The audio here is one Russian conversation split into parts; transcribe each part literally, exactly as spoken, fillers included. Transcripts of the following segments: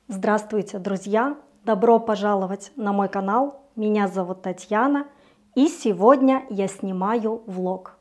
Здравствуйте, друзья! Добро пожаловать на мой канал. Меня зовут Татьяна, и сегодня я снимаю влог.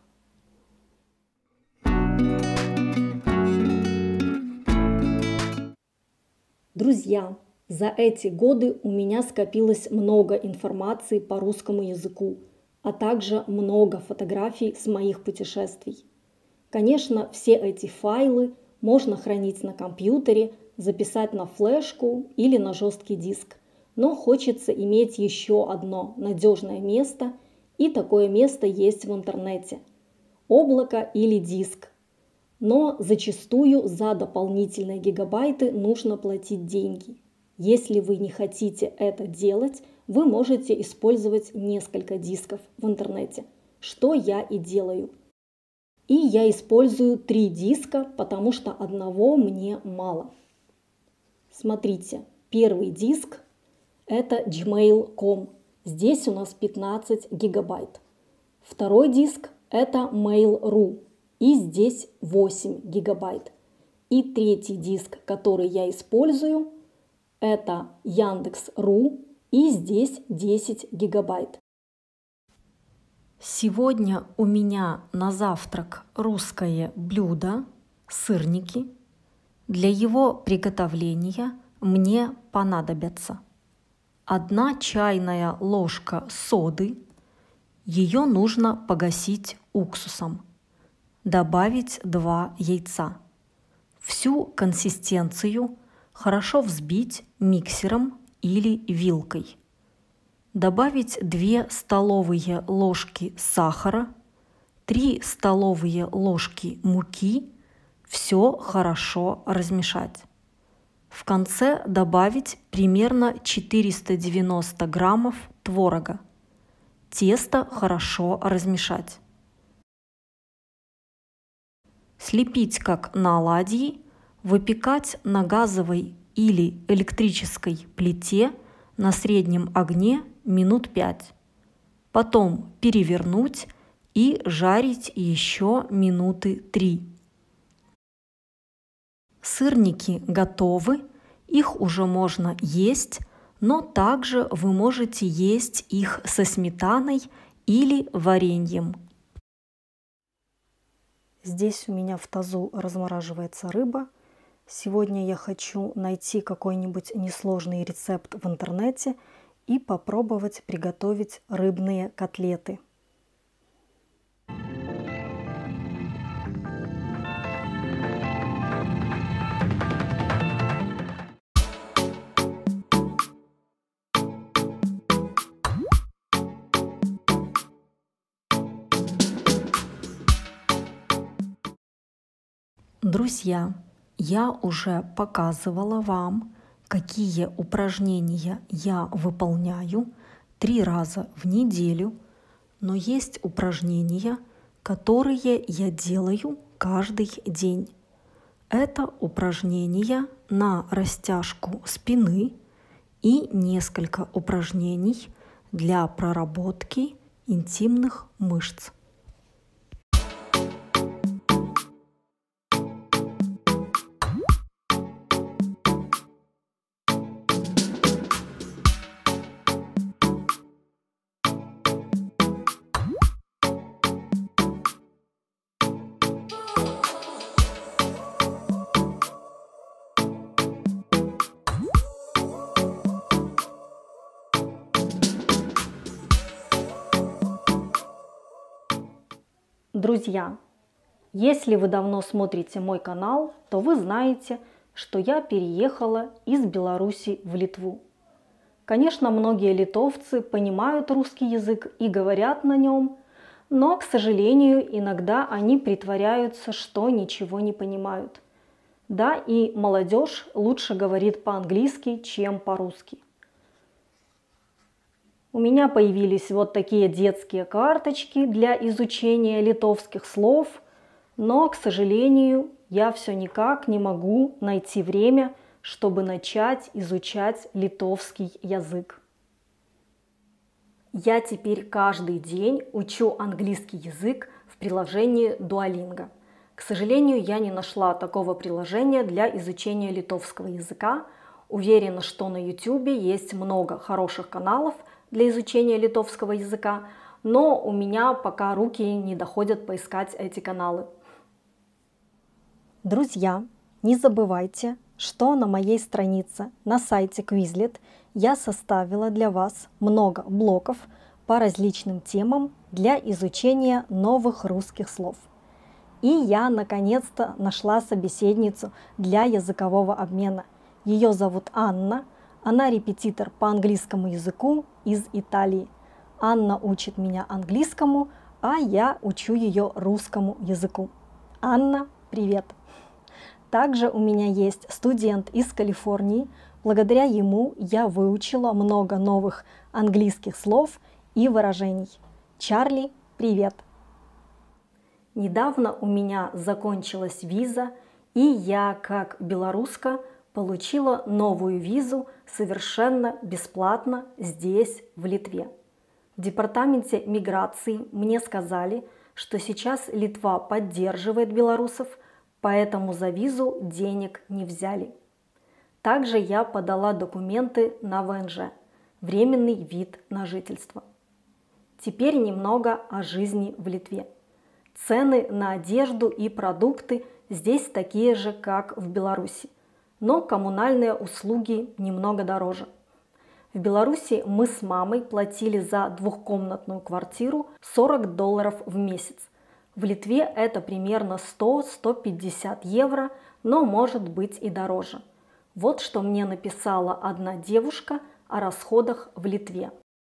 Друзья, за эти годы у меня скопилось много информации по русскому языку, а также много фотографий с моих путешествий. Конечно, все эти файлы можно хранить на компьютере, записать на флешку или на жесткий диск, но хочется иметь еще одно надежное место, и такое место есть в интернете – облако или диск. Но зачастую за дополнительные гигабайты нужно платить деньги. Если вы не хотите это делать, вы можете использовать несколько дисков в интернете, что я и делаю. И я использую три диска, потому что одного мне мало. Смотрите, первый диск – это джимейл точка ком. Здесь у нас пятнадцать гигабайт. Второй диск – это мейл точка ру. И здесь восемь гигабайт. И третий диск, который я использую, это яндекс точка ру. И здесь десять гигабайт. Сегодня у меня на завтрак русское блюдо – сырники. Для его приготовления мне понадобится одна чайная ложка соды. Ее нужно погасить уксусом. Добавить два яйца. Всю консистенцию хорошо взбить миксером или вилкой. Добавить две столовые ложки сахара, три столовые ложки муки. Все хорошо размешать. В конце добавить примерно четыреста девяносто граммов творога. Тесто хорошо размешать. Слепить как на оладьи, выпекать на газовой или электрической плите на среднем огне минут пять. Потом перевернуть и жарить еще минуты три. Сырники готовы, их уже можно есть, но также вы можете есть их со сметаной или вареньем. Здесь у меня в тазу размораживается рыба. Сегодня я хочу найти какой-нибудь несложный рецепт в интернете и попробовать приготовить рыбные котлеты. Друзья, я уже показывала вам, какие упражнения я выполняю три раза в неделю, но есть упражнения, которые я делаю каждый день. Это упражнения на растяжку спины и несколько упражнений для проработки интимных мышц. Друзья, если вы давно смотрите мой канал, то вы знаете, что я переехала из Беларуси в Литву. Конечно, многие литовцы понимают русский язык и говорят на нем, но, к сожалению, иногда они притворяются, что ничего не понимают. Да, и молодежь лучше говорит по-английски, чем по-русски. У меня появились вот такие детские карточки для изучения литовских слов, но, к сожалению, я все никак не могу найти время, чтобы начать изучать литовский язык. Я теперь каждый день учу английский язык в приложении Duolingo. К сожалению, я не нашла такого приложения для изучения литовского языка. Уверена, что на YouTube есть много хороших каналов для изучения литовского языка, но у меня пока руки не доходят поискать эти каналы. Друзья, не забывайте, что на моей странице на сайте Quizlet я составила для вас много блоков по различным темам для изучения новых русских слов. И я наконец-то нашла собеседницу для языкового обмена. Ее зовут Анна, она репетитор по английскому языку из Италии. Анна учит меня английскому, а я учу ее русскому языку. Анна, привет! Также у меня есть студент из Калифорнии. Благодаря ему я выучила много новых английских слов и выражений. Чарли, привет! Недавно у меня закончилась виза, и я, как белоруска, получила новую визу совершенно бесплатно здесь, в Литве. В департаменте миграции мне сказали, что сейчас Литва поддерживает белорусов, поэтому за визу денег не взяли. Также я подала документы на вэ эн жэ, временный вид на жительство. Теперь немного о жизни в Литве. Цены на одежду и продукты здесь такие же, как в Беларуси, но коммунальные услуги немного дороже. В Беларуси мы с мамой платили за двухкомнатную квартиру сорок долларов в месяц. В Литве это примерно сто — сто пятьдесят евро, но может быть и дороже. Вот что мне написала одна девушка о расходах в Литве.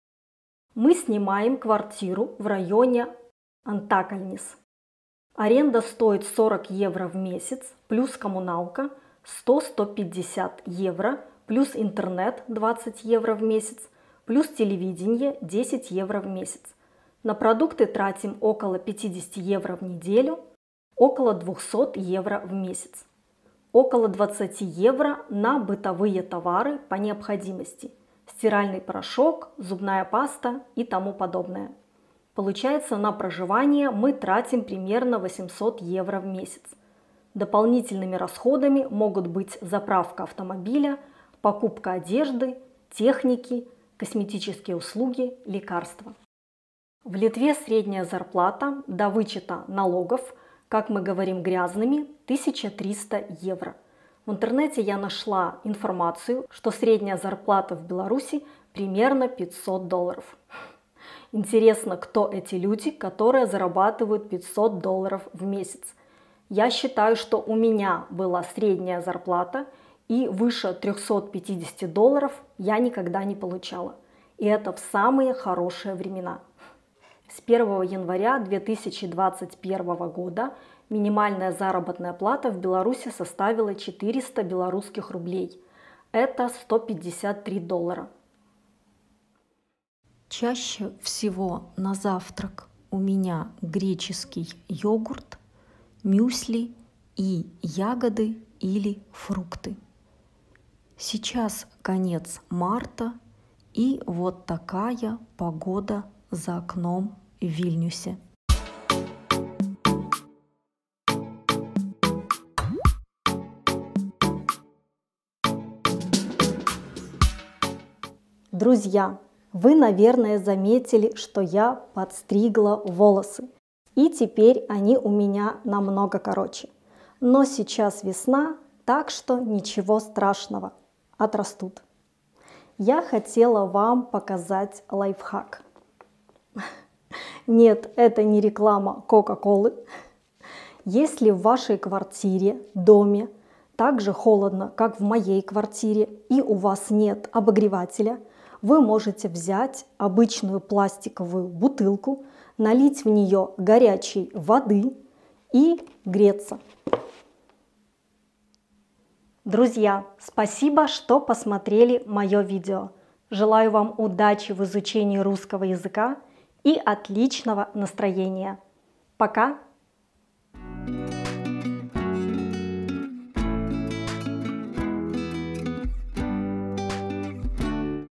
Мы снимаем квартиру в районе Антакальнис. Аренда стоит сорок евро в месяц, плюс коммуналка сто — сто пятьдесят евро, плюс интернет двадцать евро в месяц, плюс телевидение десять евро в месяц. На продукты тратим около пятьдесят евро в неделю, около двести евро в месяц. Около двадцать евро на бытовые товары по необходимости. Стиральный порошок, зубная паста и тому подобное. Получается, на проживание мы тратим примерно восемьсот евро в месяц. Дополнительными расходами могут быть заправка автомобиля, покупка одежды, техники, косметические услуги, лекарства. В Литве средняя зарплата до вычета налогов, как мы говорим грязными, тысяча триста евро. В интернете я нашла информацию, что средняя зарплата в Беларуси примерно пятьсот долларов. Интересно, кто эти люди, которые зарабатывают пятьсот долларов в месяц. Я считаю, что у меня была средняя зарплата, и выше трёхсот пятидесяти долларов я никогда не получала. И это в самые хорошие времена. С первого января две тысячи двадцать первого года минимальная заработная плата в Беларуси составила четыреста белорусских рублей. Это сто пятьдесят три доллара. Чаще всего на завтрак у меня греческий йогурт, мюсли и ягоды или фрукты. Сейчас конец марта, и вот такая погода за окном в Вильнюсе. Друзья, вы, наверное, заметили, что я подстригла волосы, и теперь они у меня намного короче. Но сейчас весна, так что ничего страшного, отрастут. Я хотела вам показать лайфхак. Нет, это не реклама Кока-Колы. Если в вашей квартире, доме так же холодно, как в моей квартире, и у вас нет обогревателя, вы можете взять обычную пластиковую бутылку, налить в нее горячей воды и греться. Друзья, спасибо, что посмотрели мое видео. Желаю вам удачи в изучении русского языка и отличного настроения. Пока!